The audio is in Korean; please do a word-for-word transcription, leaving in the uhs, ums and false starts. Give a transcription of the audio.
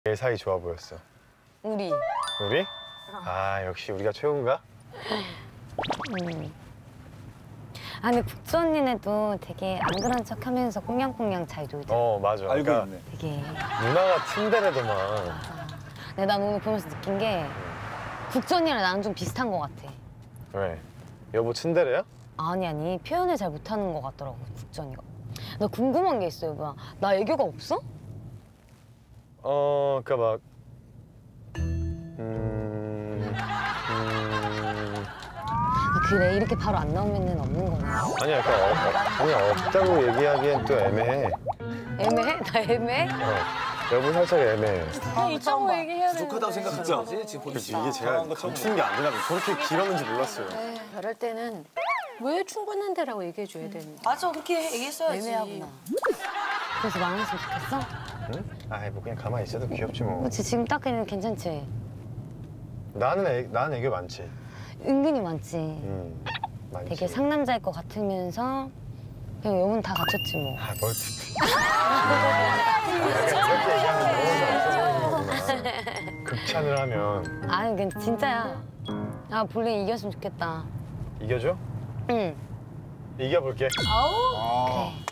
제일 사이 좋아 보였어. 우리. 우리? 아 역시 우리가 최고인가? 음. 아 근데 국주 언니네도 되게 안 그런 척하면서 꽁냥꽁냥 잘 놀잖아. 어 맞아. 알고 그러니까 있네. 되게. 누나가 츤데레더만. 맞아. 근데 난 오늘 보면서 느낀 게 국주 언니랑 나랑 좀 비슷한 것 같아. 왜? 여보 츤데레야? 아니 아니 표현을 잘 못하는 것 같더라고 국주 언니가. 나 궁금한 게 있어 여보야. 나 애교가 없어? 어 그니까 막 음... 음... 아, 그래 이렇게 바로 안 나오면은 없는 거네. 아니야 약간 어, 어, 아니야 없다고 얘기하기엔 또 애매해. 애매해? 나 애매해? 어, 여보 살짝 애매해. 그냥 이쪽으로 얘기해야 되는데. 부족하다고 생각하는 거지 지금 그치, 이게 제가 감추는 게 안 되나 봐. 저렇게 길었는지 몰랐어요. 그럴 때는 왜 충분한데라고 얘기해줘야 되는데. 맞아, 그렇게 얘기했어야지. 애매하구나. 그래서 망했으면 좋겠어? 응? 아이 뭐 그냥 가만히 있어도 귀엽지 뭐. 그렇지 지금 딱 그냥 괜찮지? 나는 애, 나는 애교 많지. 은근히 많지. 음, 많지. 되게 상남자일 것 같으면서 그냥 여분 다 갖췄지 뭐. 아, 뭘 그렇게 얘기하면 너무 극찬을 하면 아니 근데 진짜야. 아 볼링 이겼으면 좋겠다. 이겨줘? 응. 이겨볼게. 아. 그래.